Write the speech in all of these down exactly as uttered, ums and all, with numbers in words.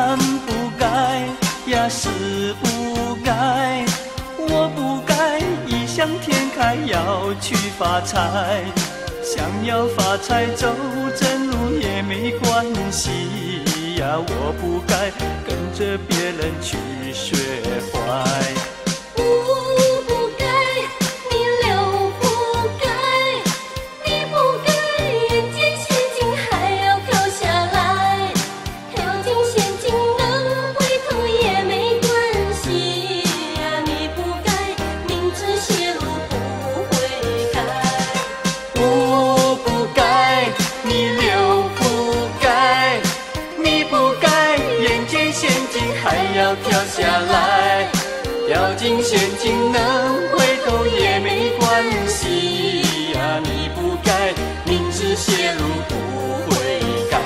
敢不该呀是不该，我不该异想天开要去发财，想要发财走正路也没关系呀，我不该跟着别人去学坏。跳下来，掉进陷阱能回头也没关系呀，你不该明知邪路不悔改。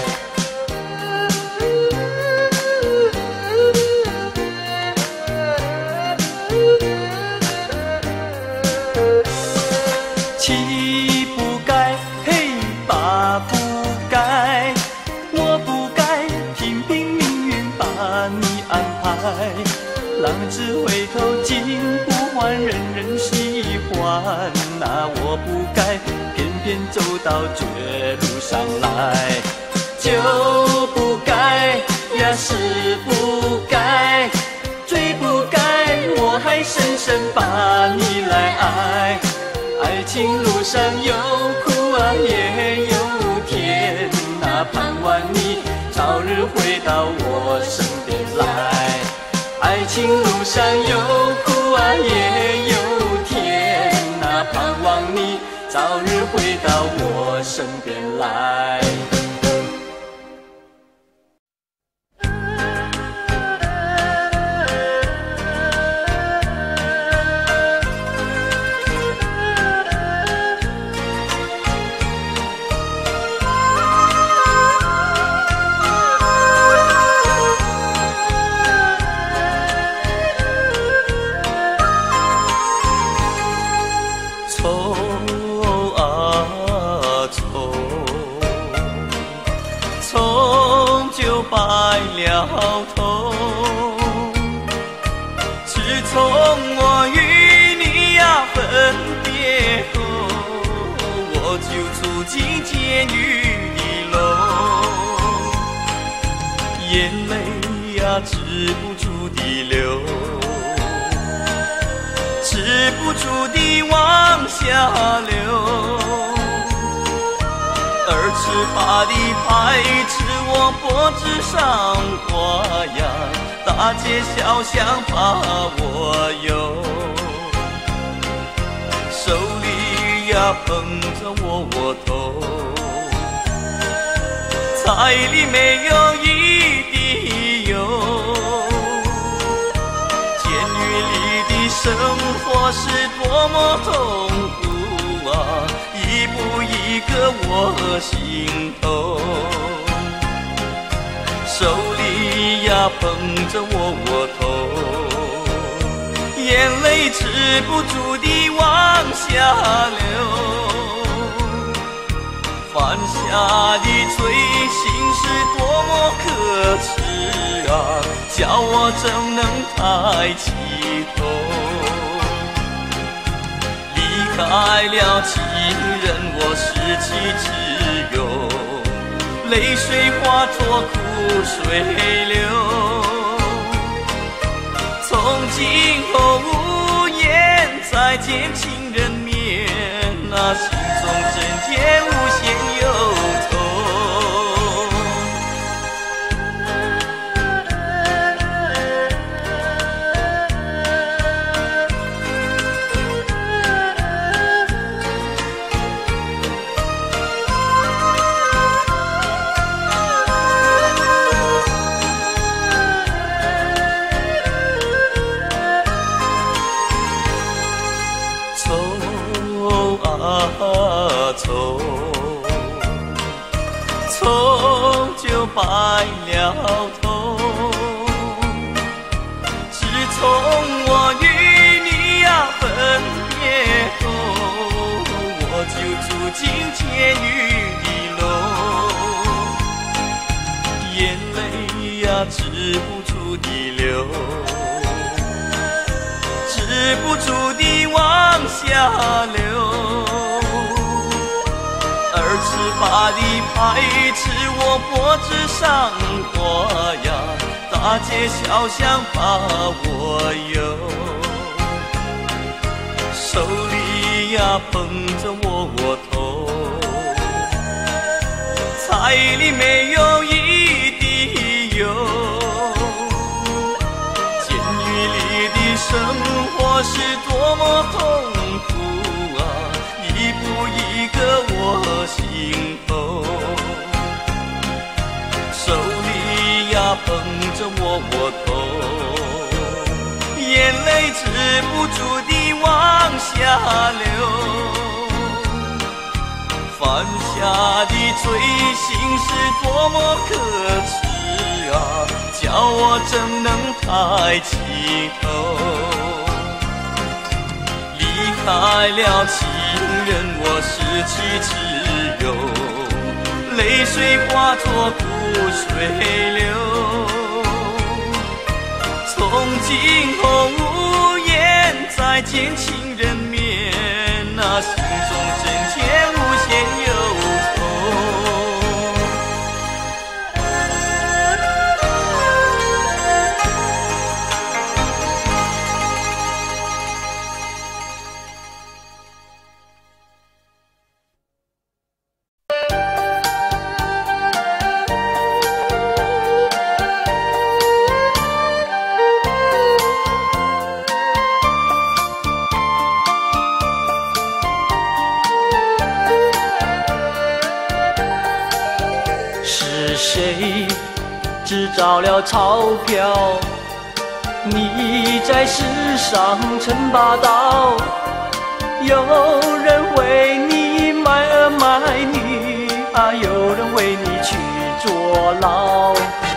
七不该，嘿，八不该，我不该听凭命运把你安排，浪子回头金不换，人人喜欢，那我不该偏偏走到绝路上来。就不该呀是不该，最不该我还深深把你来爱。爱情路上有苦啊也有甜，那盼望你早日回到我身边来。爱情路上有苦啊也有甜，那盼望你早日回到我身边来。白了头，自从我与你呀分别后，我就住进监狱里喽，眼泪呀止不住地流，止不住地往下流。二尺八的牌子我脖子上挂呀，大街小巷把我有，手里呀捧着我窝头，菜里没有一滴油。监狱里的生活是多么痛苦啊，一步一个我心头，手里呀捧着我窝头，眼泪止不住地往下流。犯下的罪行是多么可耻啊，叫我怎能抬起头？离开了亲人，我失去自由，泪水化作苦水流。从今后无言再见亲人面，那心中真见无限忧愁。愁愁就白了头，自从我与你呀分别后，我就住进监狱的喽，眼泪呀呀止不住地流，止不住地往下流。二尺八地排斥我脖子上花呀，大街小巷把我游，手里呀捧着窝窝头，菜里没有一滴油。监狱里的生活是多么痛苦啊，一步一个我心头。手里呀捧着窝窝头，眼泪止不住地往下流。犯下的罪行是多么可耻啊，叫我怎能抬起头？离开了情人，我失去自由，泪水化作苦水流。从今后无言再见情人面，那心中真切无限忧愁。 谁制造了钞票？你在世上称霸道，有人为你卖儿卖女啊，有人为你去坐牢。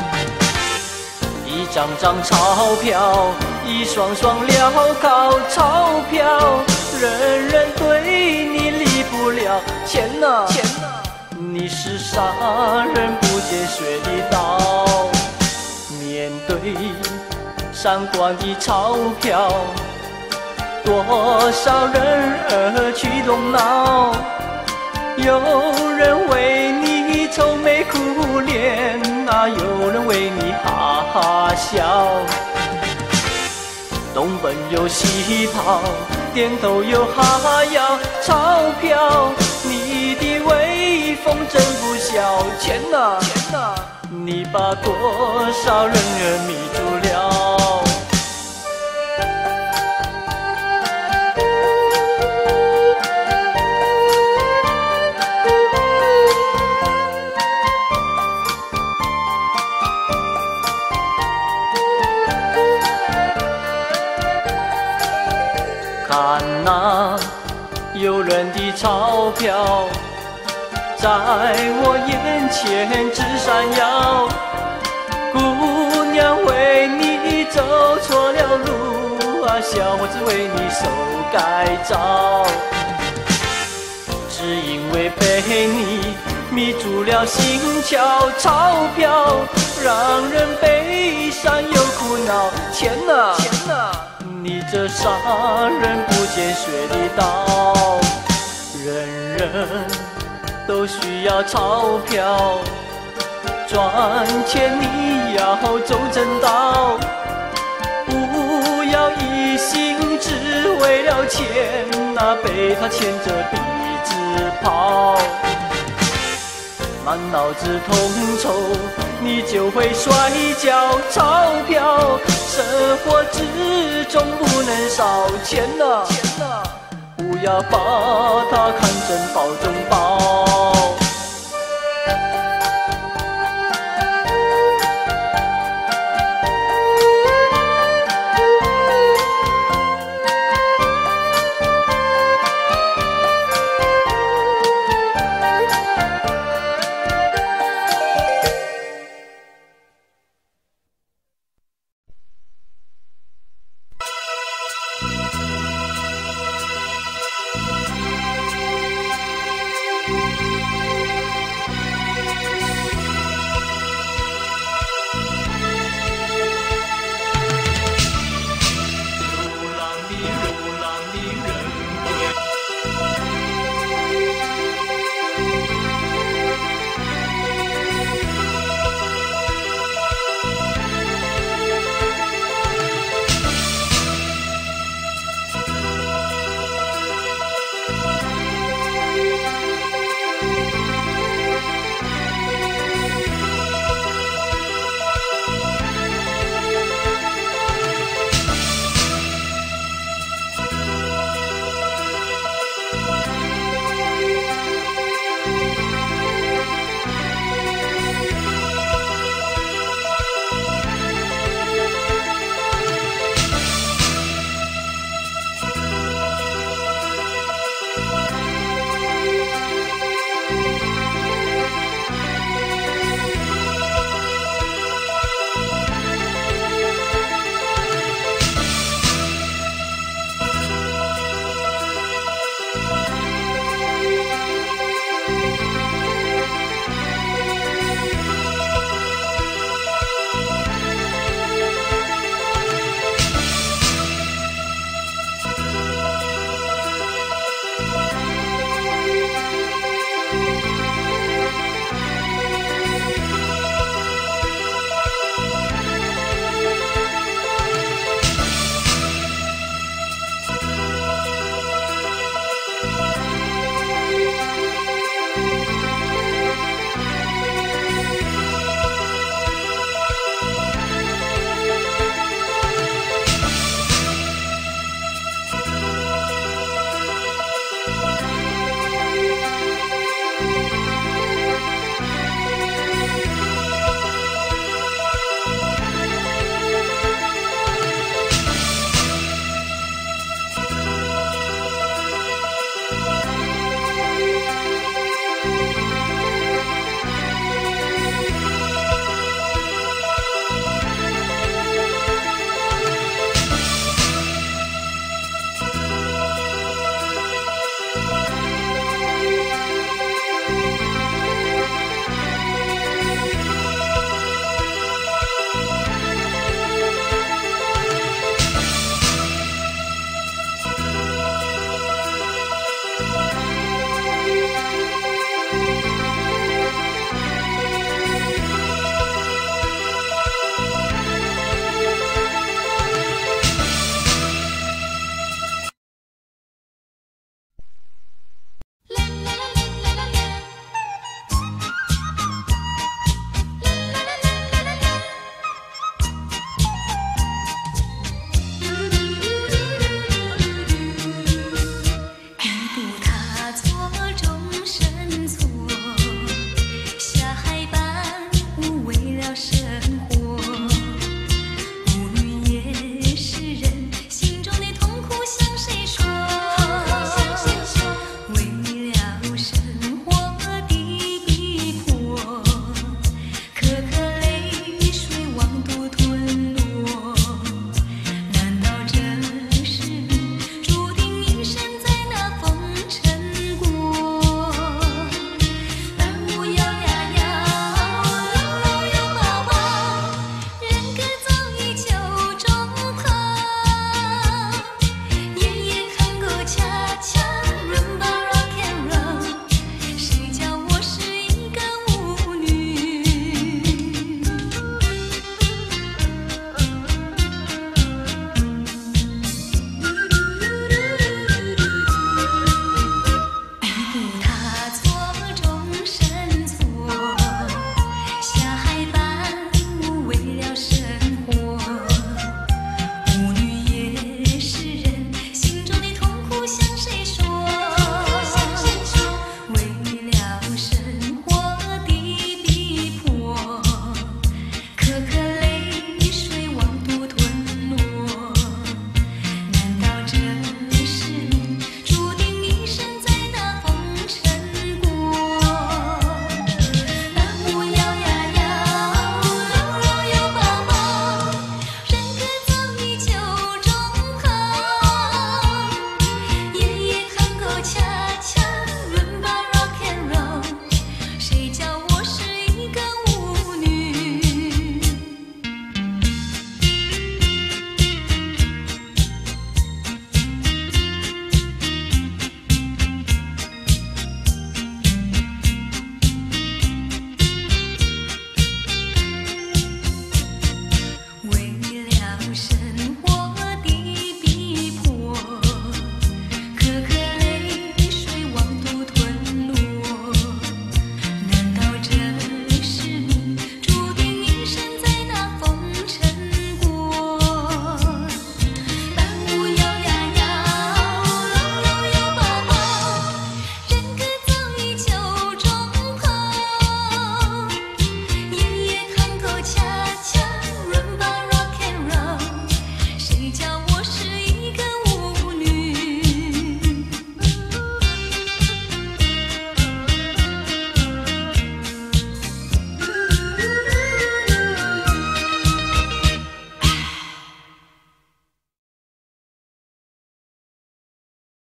一张张钞票，一双双镣铐钞票，人人对你离不了。钱哪，钱哪！你是杀人不见血的刀，面对闪光的钞票，多少人儿去动脑，有人为你愁眉苦脸啊，有人为你哈哈笑。东奔又西跑，点头又哈腰，钞票你的威风真不小。钱哪，钱哪！你把多少人儿迷住了？看那诱人的钞票在我眼前直闪耀，姑娘为你走错了路啊，小伙子为你受改造，只因为被你迷住了心窍，钞票让人悲伤又苦恼。钱哪，钱哪！你这杀人不见血的刀，人人都需要钞票，赚钱你要走正道，不要一心只为了钱，那被他牵着鼻子跑。满脑子痛愁，你就会摔跤。钞票生活之中不能少。钱哪，钱哪！不要把它看成宝中宝。